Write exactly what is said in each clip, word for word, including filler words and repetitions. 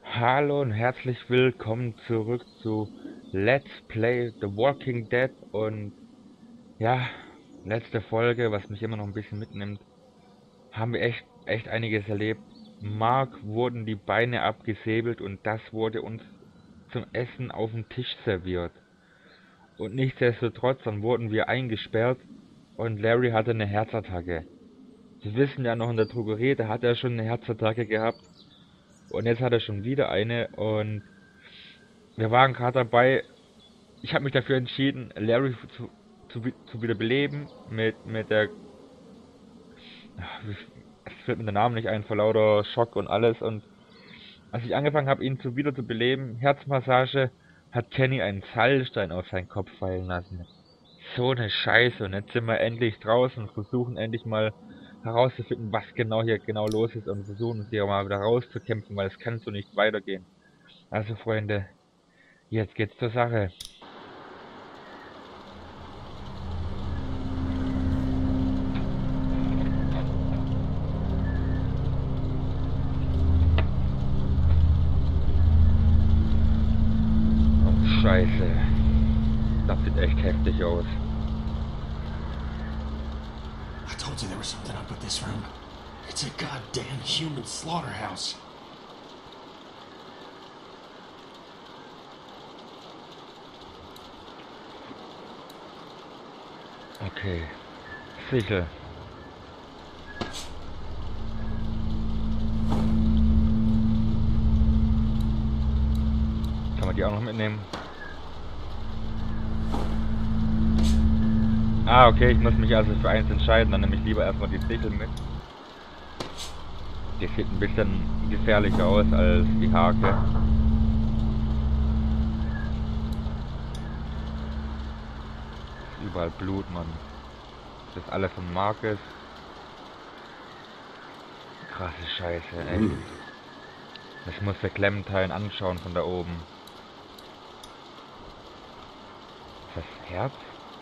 Hallo und herzlich willkommen zurück zu Let's Play The Walking Dead. Und ja, letzte Folge, was mich immer noch ein bisschen mitnimmt, haben wir echt, echt einiges erlebt. Mark wurden die Beine abgesäbelt und das wurde uns zum Essen auf den Tisch serviert. Und nichtsdestotrotz, dann wurden wir eingesperrt und Larry hatte eine Herzattacke. Sie wissen ja noch in der Drogerie, da hat er schon eine Herzattacke gehabt und jetzt hat er schon wieder eine und wir waren gerade dabei. Ich habe mich dafür entschieden, Larry zu, zu, zu wiederbeleben mit, mit der. Es fällt mir der Name nicht ein, vor lauter Schock und alles. Und als ich angefangen habe, ihn zu wieder zu beleben, Herzmassage, hat Kenny einen Salzstein auf seinen Kopf fallen lassen. So eine Scheiße. Und jetzt sind wir endlich draußen und versuchen endlich mal herauszufinden, was genau hier genau los ist und versuchen uns hier mal wieder rauszukämpfen, weil es kann so nicht weitergehen. Also Freunde, jetzt geht's zur Sache. Scheiße. Das sieht echt heftig aus. I told you there was something up with this room. It's a goddamn human slaughterhouse. Okay. Sicher. Kann man die auch noch mitnehmen? Ah, okay, ich muss mich also für eins entscheiden, dann nehme ich lieber erstmal die Sichel mit. Die sieht ein bisschen gefährlicher aus als die Hake. Ist überall Blut, Mann. Das ist alles von Marcus. Krasse Scheiße, ey. Ich muss der Clementine anschauen von da oben. Ist das Herz?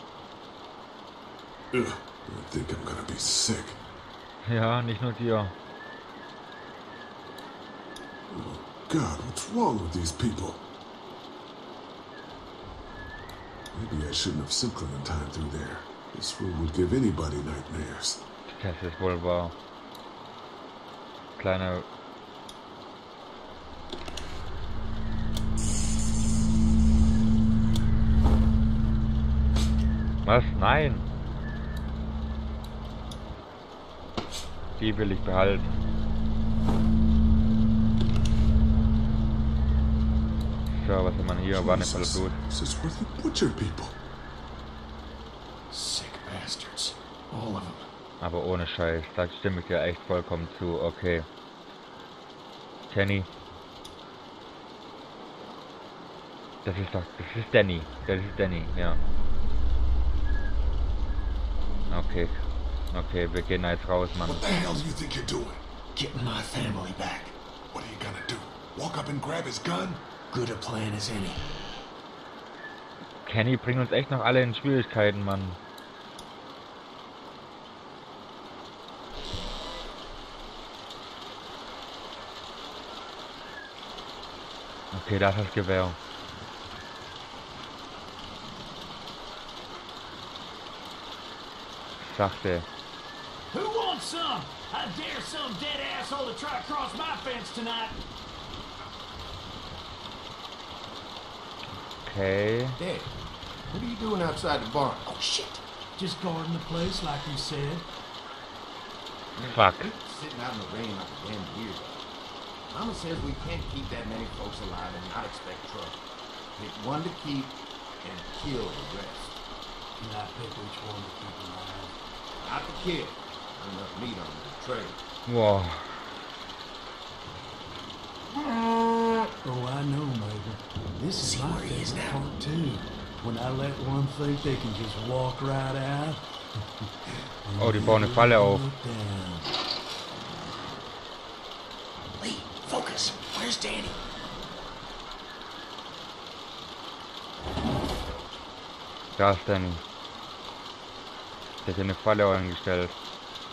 Ugh, I think I'm gonna be sick. Ja, nicht nur dir. Oh God, what's wrong with these people? Maybe I shouldn't have sent Clementine through there. This room would give anybody nightmares. Das ist wohl wahr. Kleine... Was? Nein! Die will ich behalten. So, was haben wir hier? War nicht alles gut. This is where they butcher people. Sick bastards. All of them. Aber ohne Scheiß, da stimme ich dir echt vollkommen zu. Okay. Kenny. Das ist doch... Das ist Danny. Das ist Danny, ja. Okay. Okay, wir gehen da jetzt raus, Mann. What the hell do you think you're doing? Getting my family back. What are you gonna do? Walk up and grab his gun? Good a plan as any. Kenny bringt uns echt noch alle in Schwierigkeiten, Mann. Okay, da ist das Gewehr. Sachte. Who wants some? I dare some dead asshole to try to cross my fence tonight. Okay. Dad, what are you doing outside the barn? Oh shit! Just guarding the place like you said. Fuck. Sitting out in the rain like a damn weirdo. Mama says we can't keep that many folks alive and not expect trouble. Pick one to keep and kill the rest. Can I pick which one to keep alive? Not to kill. Not enough meat on the tray. Wow. Oh, I know, Major. This is my favorite part too. When I let one think they can just walk right out. Oh, die bauen eine Falle auf. Look down. Lee, focus. Where's Danny? Da ist Danny. Der hat hier eine Falle eingestellt.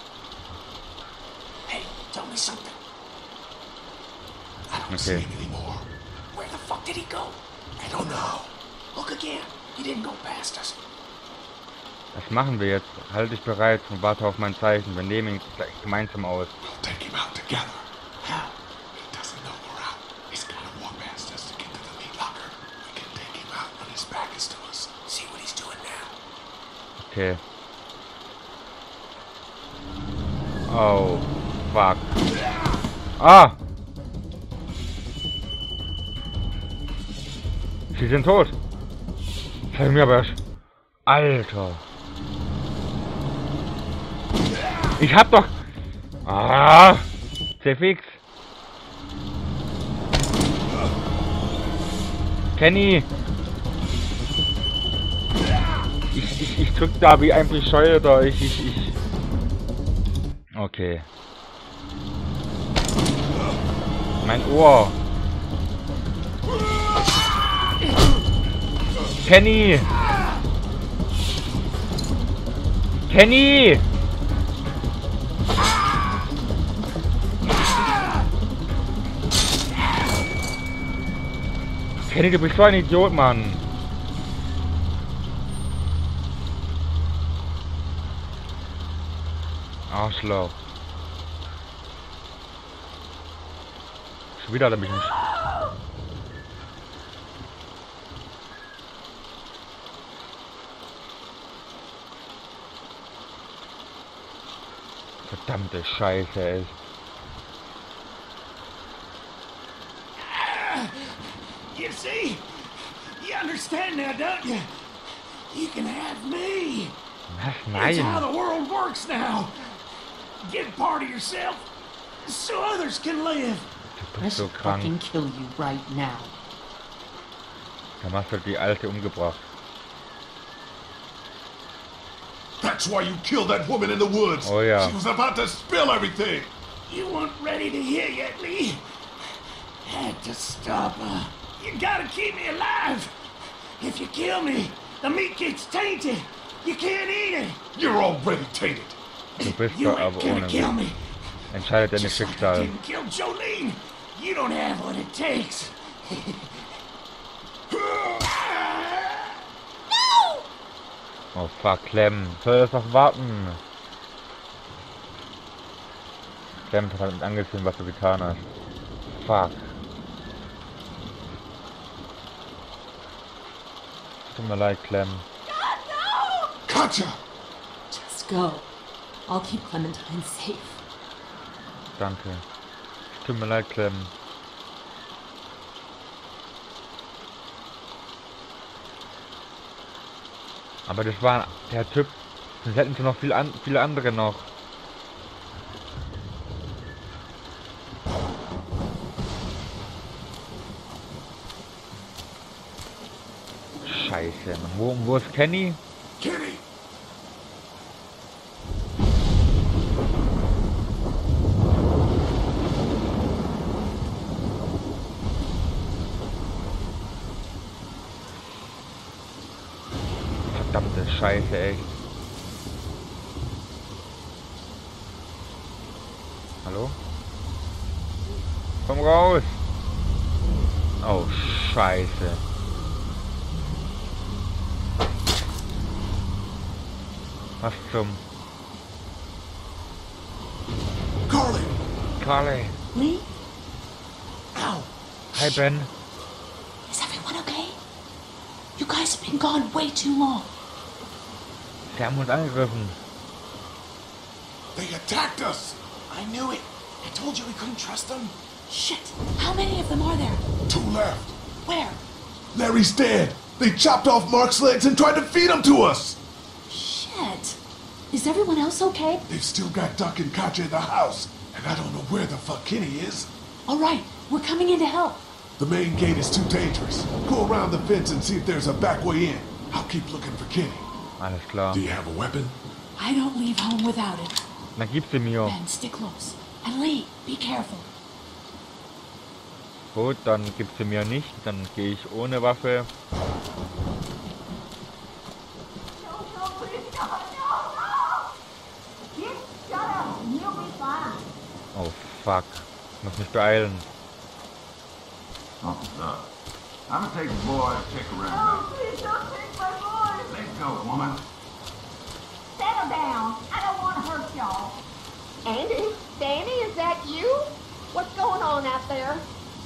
Hey, tell me something. I don't Okay. see him anymore. Did he go? I don't know. Look again. He didn't go past us. Was machen wir jetzt? Halte dich bereit und warte auf mein Zeichen. Wir nehmen ihn gleich gemeinsam aus. We'll take him out together. How? He doesn't know we're out. He's gotta walk past us to get to the meat locker. We can take him out when his back is to us. See what he's doing now. Okay. Oh, fuck. Ah! Sie sind tot. Das hab ich mir aber... Alter. Ich hab doch... Ah! C F X. Kenny. Ich, ich, ich drück da wie ein Bescheuerter. Ich, ich, ich... Okay. Mein Ohr. Kenny! Kenny! Kenny, du bist so ein Idiot, Mann. Arschloch. Schon wieder hat er mich nicht. Verdammte Scheiße, ey. You see? You understand now, don't you? You can have me. Was? It's how Nein. the world works now. Get part of yourself so others can live. Du I bist so should krank. fucking kill you right now. Dann hast du die Alte umgebracht. That's why you killed that woman in the woods. Oh, yeah. She was about to spill everything. You weren't ready to hear yet, Lee. Had to stop her. You gotta keep me alive. If you kill me, the meat gets tainted. You can't eat it. You're already tainted. Du bist You doch ain't aber gonna ohne kill mich. me. Entscheidet dein Just like I Schicksal. didn't kill Jolene. You don't have what it takes. Oh fuck, Clem. Soll das noch warten? Clem hat damit angesehen, was du getan hast. Fuck. Tut mir leid, Clem. Katja! Just go. I'll keep Clementine safe. Danke. Tut mir leid, Clem. Aber das war der Typ. Sonst hätten sie noch viel an, viele andere noch. Scheiße, Mann. Wo, wo ist Kenny? Kenny! Verdammte Scheiße, ey. Hallo? Komm raus! Oh, Scheiße. Was zum... Carly! Carly! Lee? Ow. Hi, Ben. Is everyone okay? You guys have been gone way too long. Sie haben uns angegriffen. They attacked us! I knew it. I told you we couldn't trust them. Shit! How many of them are there? Two left. Where? Larry's dead! They chopped off Mark's legs and tried to feed him to us! Shit! Is everyone else okay? They've still got Duck and Katja in the house, and I don't know where the fuck Kenny is. Alright, we're coming in to help. The main gate is too dangerous. Go around the fence and see if there's a back way in. I'll keep looking for Kenny. Alles klar. Do you have a weapon? I don't leave home without it. Dann gib sie mir. Ben, stick close. And Lee, be careful. Gut, dann gib sie mir nicht. Dann gehe ich ohne Waffe. Oh fuck. Ich muss mich beeilen. Oh, no. I'm gonna take the boy and check around. Oh, please don't take my boy. Let go, woman. Settle down. I don't want to hurt y'all. Andy, Danny, is that you? What's going on out there?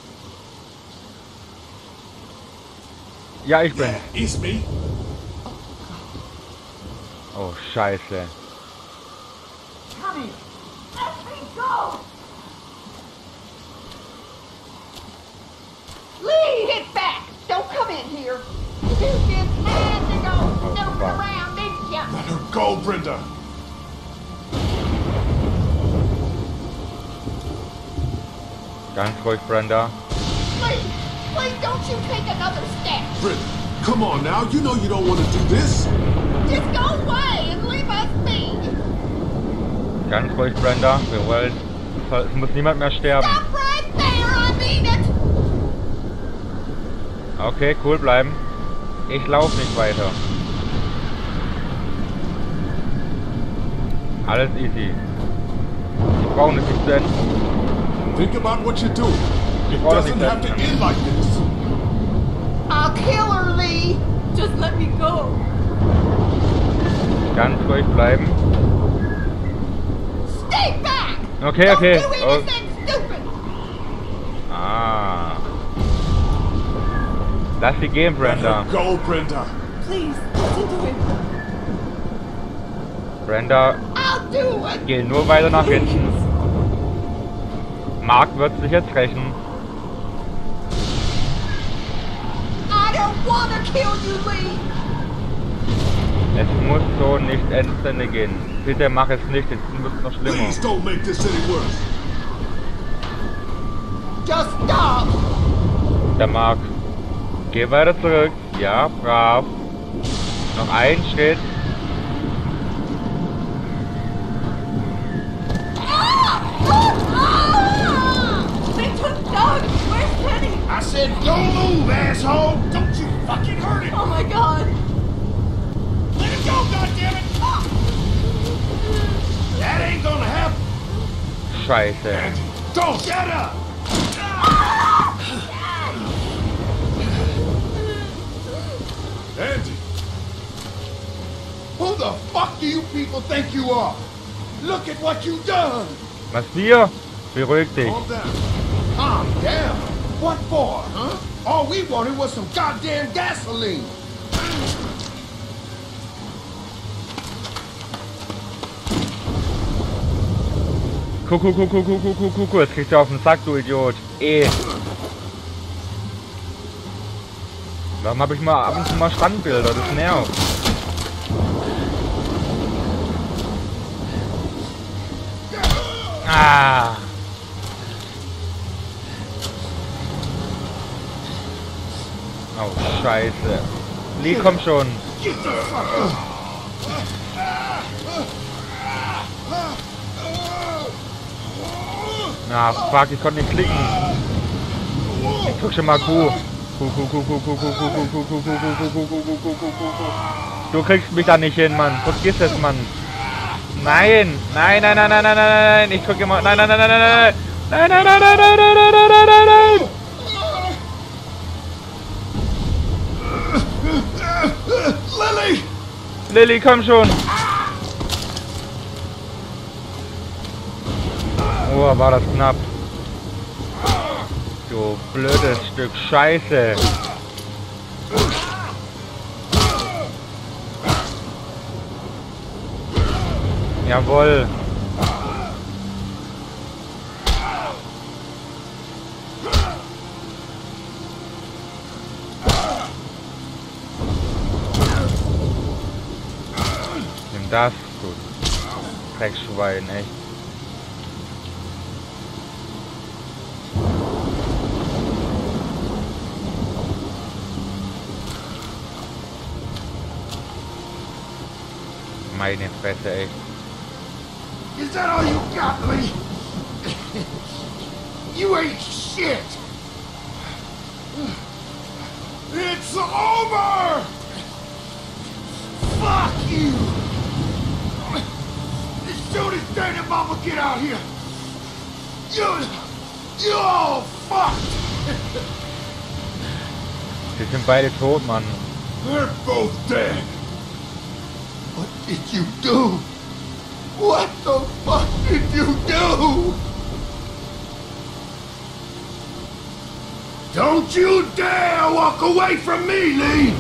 Ja, ich bin. Yeah, it's me. Oh, scheiße. Tommy, let me go. Lee, hit back. Don't come in here. You just had to go snooping fuck. around, didn't ya? Let her go, Brenda. Ganz ruhig, Brenda. Please, please don't you take another step. Brenda, come on now. You know you don't want to do this. Just go away and leave us be. Ganz ruhig, Brenda. Wir wollen... Es muss niemand mehr sterben. Stop right there, I mean it. Okay, cool bleiben. Ich laufe nicht weiter. Alles easy. Ich brauche nicht zu enden. Think about what you're doing. It All of doesn't it have to doesn't. end like this. I'll kill her, Lee. Just let me go. Ganz ruhig bleiben. Stay back. Okay, Don't okay. do Oh. anything stupid. Ah. Lass sie gehen, Let Brenda. her go, Brenda. Please, listen to him. Brenda, I'll do it. geh nur weiter nach hinten. Mark wird sich jetzt rächen. I don't want to kill you, Lee. Es muss so nicht ins Ende gehen. Bitte mach es nicht, jetzt wird es noch schlimmer. Please don't make this any worse. Just stop. Der Mark. Geh weiter zurück. Ja, brav. Noch ein Schritt. They took Doug. Where's Penny? I said don't move, asshole. Don't you fucking hurt him. Oh my God. Let it go, goddammit. That ain't gonna happen. Scheiße. Andy, Don't shut up. Andy. Who the fuck do you people think you are? Look at what you done. Was wir? Beruhig dich. Calm down. Calm down. What for, huh? All we wanted was some goddamn gasoline. Guck, guck, guck, guck, guck, guck, guck, guck, jetzt kriegst du auf den Sack, du Idiot. Eh. Warum habe ich mal ab und zu mal Standbilder? Das nervt. Ah. Oh, Scheiße. Lee, komm schon. Na, fuck, ich konnte nicht klicken. Ich drück schon mal Q. Q, Q, Q, Q, Q, Q, Q, Q, Q, Q, Q, Q, Q, Q, Q, Q. Du kriegst mich da nicht hin, Mann. Vergiss es, Mann. Nein! Nein, nein, nein, nein, nein, nein, nein! Ich drücke immer. Nein, nein, nein, nein, nein, nein! Nein, nein, nein, nein, nein, nein, nein, nein, nein, nein, nein! Lily! Lilly, komm schon! Oh, war das knapp. Du blödes Stück Scheiße. Jawohl. Nimm das, du Dreckschwein, echt. Meine Fresse, echt. Is that all you got, Lee? You ain't shit! It's over! Fuck you! As soon as Dad and Mama get out here, you, you all fucked! Die sind beide tot, Mann. They're both dead. What did you do? What the fuck did you do? Don't you dare walk away from me, Lee!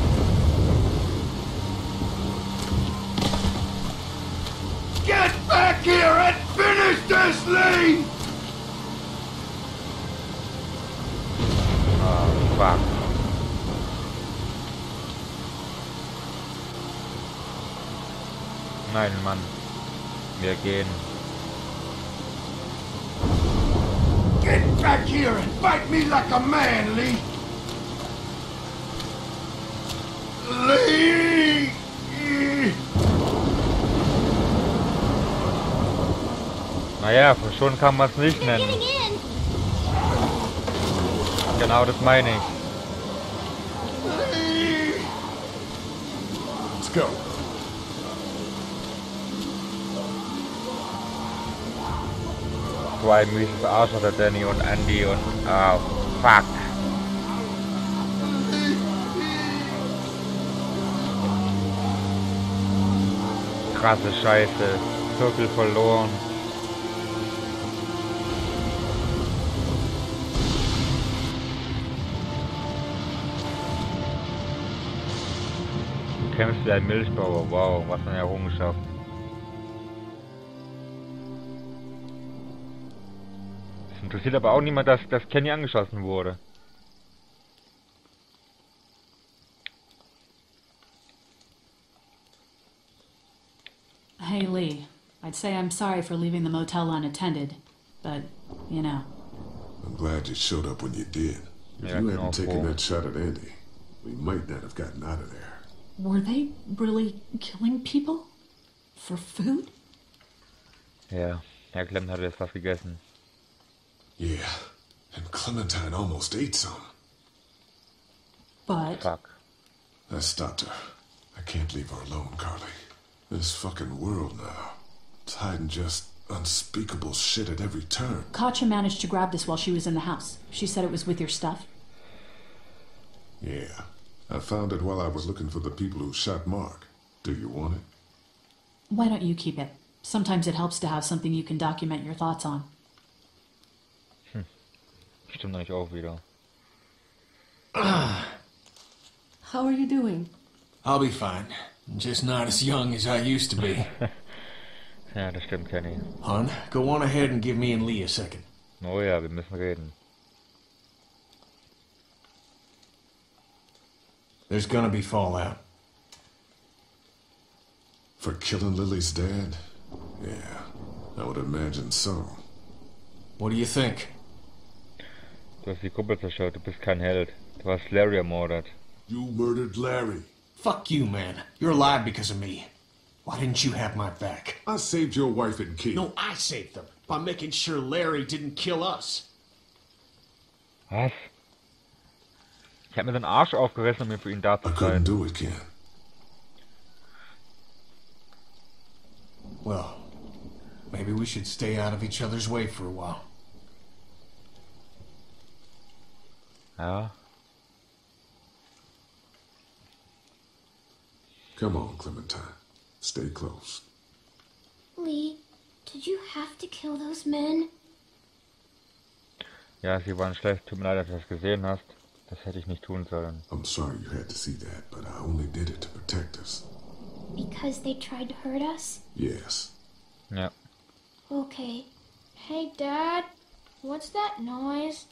Get back here and finish this, Lee! Oh, fuck. Nein, Mann. Wir gehen. Get back here and fight me like a man, Lee! Lee! Naja, schon kann man es nicht They're nennen. getting in. Genau das meine ich. Lee! Let's go. Zwei mieses Arschloch, der Danny und Andy und... Ah, fuck. Krasse Scheiße. So viel verloren. Du kämpfst wie ein Milchbauer. Wow, was eine Errungenschaft. Interessiert aber auch niemand, dass, dass Kenny angeschossen wurde. Hey, Lee. I'd say I'm sorry for leaving the motel unattended, but, you know. I'm glad you showed up when you did. If Yeah, you no hadn't taken fault. that shot at Andy, we might not have gotten out of there. Were they really killing people? For food? Ja, Herr Clem hatte jetzt was gegessen. Yeah, and Clementine almost ate some. But Fuck. I stopped her. I can't leave her alone, Carly. This fucking world now. It's hiding just unspeakable shit at every turn. Katja managed to grab this while she was in the house. She said it was with your stuff. Yeah, I found it while I was looking for the people who shot Mark. Do you want it? Why don't you keep it? Sometimes it helps to have something you can document your thoughts on. Stimmt eigentlich auch wieder. How are you doing? I'll be fine. Just not as young as I used to be. Ja, das stimmt, Kenny. Hon, go on ahead and give me and Lee a second. Oh ja, wir müssen reden. There's gonna be fallout. For killing Lily's dad? Yeah, I would imagine so. What do you think? Du hast die Gruppe zerstört, du bist kein Held. Du hast Larry ermordet. You murdered Larry. Fuck you, man. You're alive because of me. Why didn't you have my back? I saved your wife and kid. No, I saved them by making sure Larry didn't kill us. Was? Ich hab mir den Arsch aufgerissen, um mir für ihn da zu I couldn't sein. do it, Ken. Well, maybe we should stay out of each other's way for a while. Ja. Come on, Clementine. Stay close. Lee, did you have to kill those men? Ja, sie waren schlecht. Tut mir leid, dass du das gesehen hast. Das hätte ich nicht tun sollen. I'm sorry you had to see that, but I only did it to protect us. Because they tried to hurt us? Yes. Ja. Okay. Hey, Dad. What's that noise?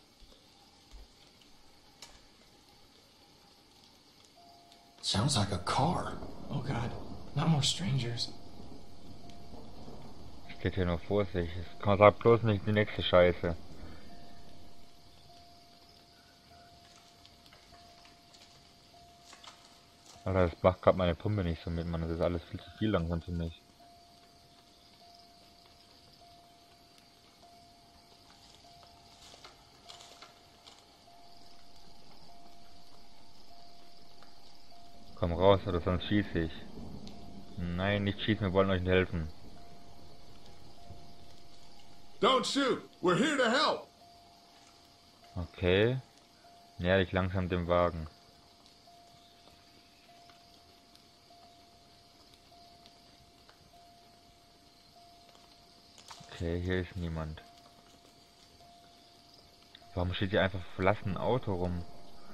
Sounds like a car. Oh god, not more strangers. Steht hier nur Vorsicht. Es sag bloß nicht die nächste Scheiße. Alter, das macht gerade meine Pumpe nicht so mit, Mann. Das ist alles viel zu viel langsam für mich. Komm raus, oder sonst schieße ich. Nein, nicht schießen, wir wollen euch nicht helfen. Don't shoot! We're here to help! Okay. Näher dich langsam dem Wagen. Okay, hier ist niemand. Warum steht hier einfach verlassen ein Auto rum?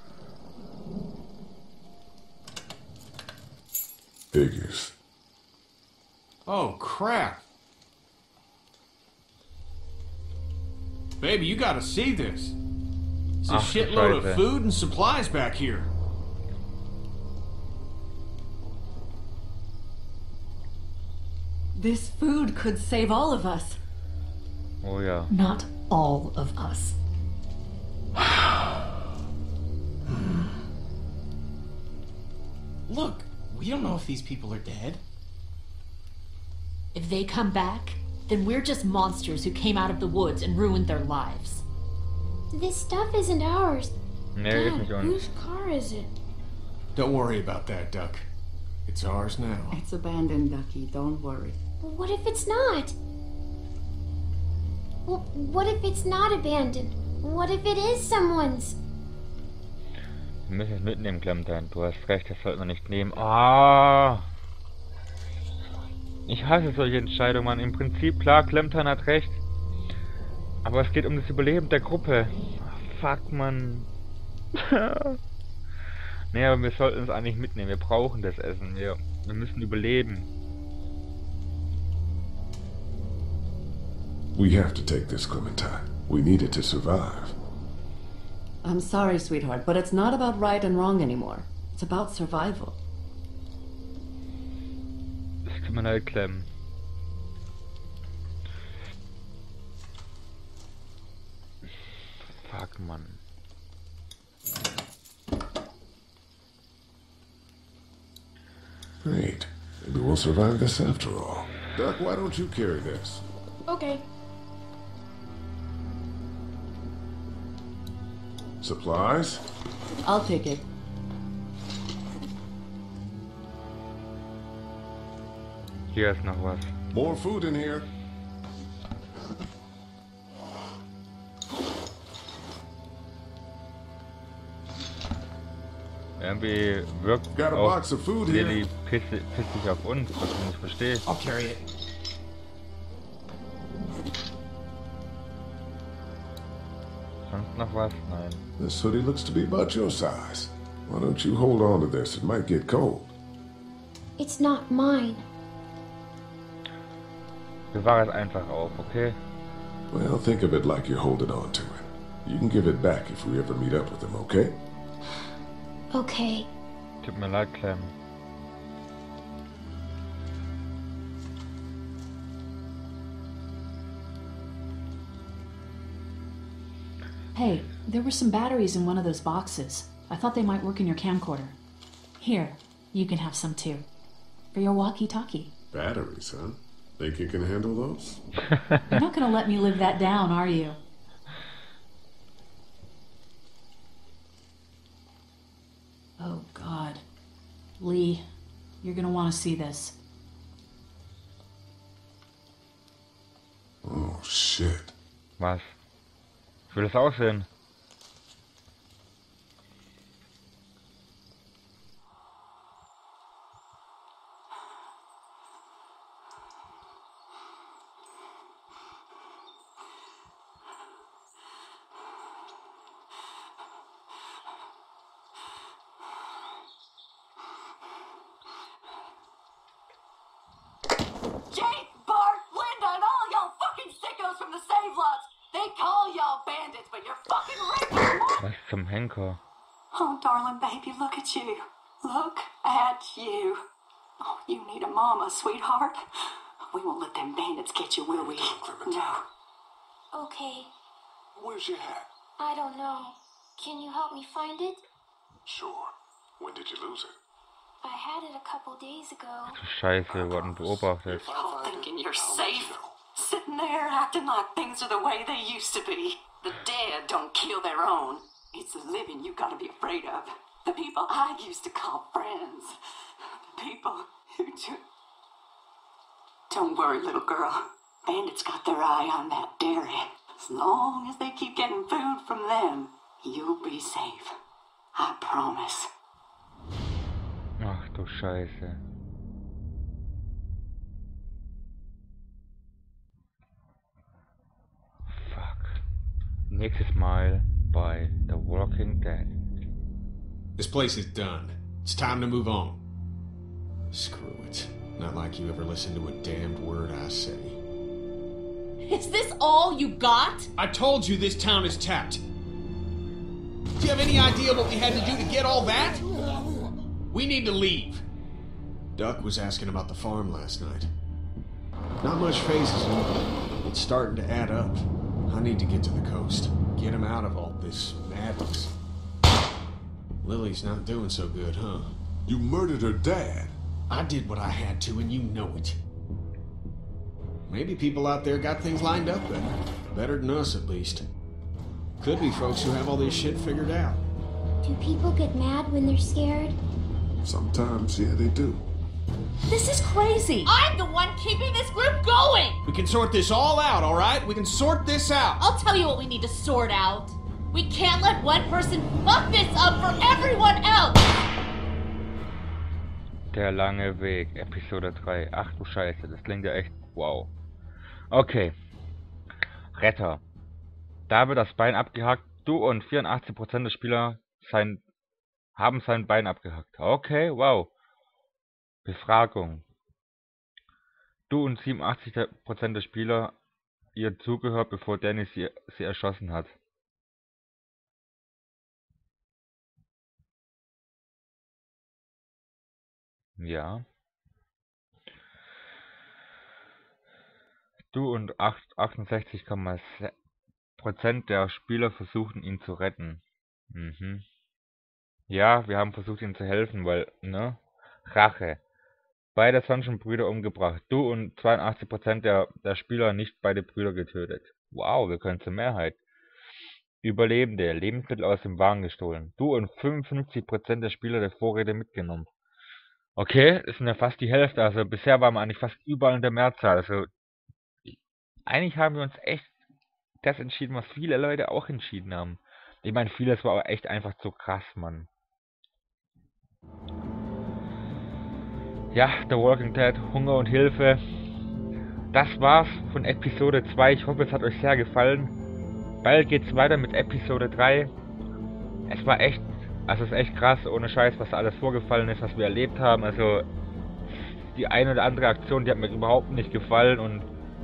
Figures. Oh, crap. Baby, you gotta see this. It's a Ach, du shitload of Scheiße. food and supplies back here. This food could save all of us. Oh ja. Not all of us. Look, we don't know if these people are dead. If they come back, then we're just monsters who came out of the woods and ruined their lives. This stuff isn't ours. Nee, ist Dad, nicht uns. whose car is it? Don't worry about that, Duck. It's ours now. It's abandoned, Ducky. Don't worry. What if it's not? Well, what if it's not abandoned? What if it is someone's? Wir müssen es mitnehmen, Clementine. Du hast recht, das sollten wir nicht nehmen. Ah! Ich hasse solche Entscheidungen, Mann. Im Prinzip, klar, Clementine hat recht. Aber es geht um das Überleben der Gruppe. Fuck, Mann. Nee, aber wir sollten es eigentlich mitnehmen. Wir brauchen das Essen. Wir, wir müssen überleben. We have to take this, Clementine. We need it to survive. I'm sorry, sweetheart, but it's not about right and wrong anymore. It's about survival. Es tut mir leid, Clem. Fuck, Mann. Great. Maybe we'll survive this after all. Duck, why don't you carry this? Okay. Supplies? I'll take it. Hier ist noch was. More food in here. Irgendwie wirkt Got a auch box of food here. Lily pissig, pissig auf uns, was ich nicht verstehe. I'll carry it. Sonst noch was? Nein. This hoodie looks to be about your size. Why don't you hold on to this? It might get cold. It's not mine. Bewahre es einfach auf, okay? Well, think of it like you're holding on to it. You can give it back if we ever meet up with them, okay? Okay. Tut mir leid, Clem. Hey, there were some batteries in one of those boxes. I thought they might work in your camcorder. Here, you can have some too. For your walkie-talkie. Batteries, huh? Think you can handle those? You're not gonna let me live that down, are you? Oh, God. Lee, you're gonna want to see this. Oh, shit. Was? Ich will es aussehen. Jake, Bart, Linda, and all y'all fucking sickos from the save lots. They call y'all bandits, but you're fucking raping. Was zum Henker? Oh, darling baby, look at you. Look at you. Oh, you need a mama, sweetheart. We won't let them bandits get you, will we? No. Okay. Where's your hat? I don't know. Can you help me find it? Sure. When did you lose it? I had it a couple days ago. Scheiße, wir wurden beobachtet. Y'all thinking you're safe? Sitting there acting like things are the way they used to be. The dead don't kill their own. It's the living you gotta be afraid of. The people I used to call friends. The people who do... Don't worry, little girl. Bandits got their eye on that dairy. As long as they keep getting food from them, You'll be safe. I promise. Ach du Scheiße. Fuck. Nächstes Mal bei The Walking Dead. This place is done. It's time to move on. Screw it. Not like you ever listened to a damned word I say. Is this all you got? I told you this town is tapped. Do you have any idea what we had to do to get all that? We need to leave. Duck was asking about the farm last night. Not much phases him, but it's starting to add up. I need to get to the coast. Get him out of all this madness. Lily's not doing so good, huh? You murdered her dad. I did what I had to, and you know it. Maybe people out there got things lined up better. Better than us, at least. Could be folks who have all this shit figured out. Do people get mad when they're scared? Sometimes, yeah, they do. This is crazy. I'm the one keeping this group going. We can sort this all out, all right? We can sort this out. I'll tell you what we need to sort out. We can't let one person fuck this up for everyone else. Der lange Weg, Episode drei. Ach du Scheiße, das klingt ja echt wow. Okay. Retter. Da wird das Bein abgehackt. Du und vierundachtzig Prozent der Spieler sein, haben sein Bein abgehackt. Okay, wow. Befragung. Du und siebenundachtzig Prozent der Spieler ihr zugehört, bevor Danny sie, sie erschossen hat. Ja. Du und achtundsechzig Komma sechs Prozent der Spieler versuchen ihn zu retten. Mhm. Ja, wir haben versucht ihn zu helfen, weil, ne? Rache. Beide Sonnenbrüder umgebracht. Du und zweiundachtzig Prozent der, der Spieler nicht beide Brüder getötet. Wow, wir können zur Mehrheit. Überlebende. Lebensmittel aus dem Wagen gestohlen. Du und fünfundfünfzig Prozent der Spieler der Vorräte mitgenommen. Okay, das sind ja fast die Hälfte. Also bisher waren wir eigentlich fast überall in der Mehrzahl. Also eigentlich haben wir uns echt das entschieden, was viele Leute auch entschieden haben. Ich meine, vieles war aber echt einfach zu krass, Mann. Ja, The Walking Dead, Hunger und Hilfe. Das war's von Episode zwei. Ich hoffe, es hat euch sehr gefallen. Bald geht's weiter mit Episode drei. Es war echt, also es ist echt krass, ohne Scheiß, was da alles vorgefallen ist, was wir erlebt haben. Also die eine oder andere Aktion, die hat mir überhaupt nicht gefallen und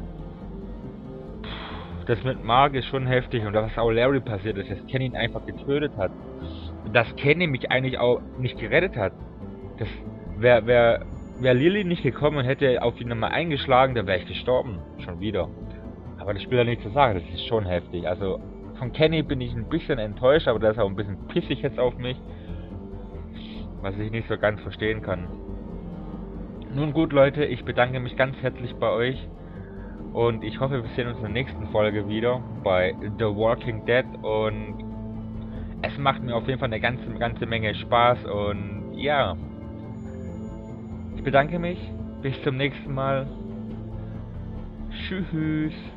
das mit Mark ist schon heftig und was auch Larry passiert ist, dass Kenny ihn einfach getötet hat. Und dass Kenny mich eigentlich auch nicht gerettet hat. Das wäre wär, wär Lily nicht gekommen und hätte auf ihn nochmal eingeschlagen, dann wäre ich gestorben. Schon wieder. Aber das spielt ja nichts zu sagen, das ist schon heftig. Also von Kenny bin ich ein bisschen enttäuscht, aber der ist auch ein bisschen pissig jetzt auf mich. Was ich nicht so ganz verstehen kann. Nun gut, Leute, ich bedanke mich ganz herzlich bei euch. Und ich hoffe, wir sehen uns in der nächsten Folge wieder bei The Walking Dead. Und es macht mir auf jeden Fall eine ganze, ganze Menge Spaß. Und ja, ich bedanke mich. Bis zum nächsten Mal. Tschüss.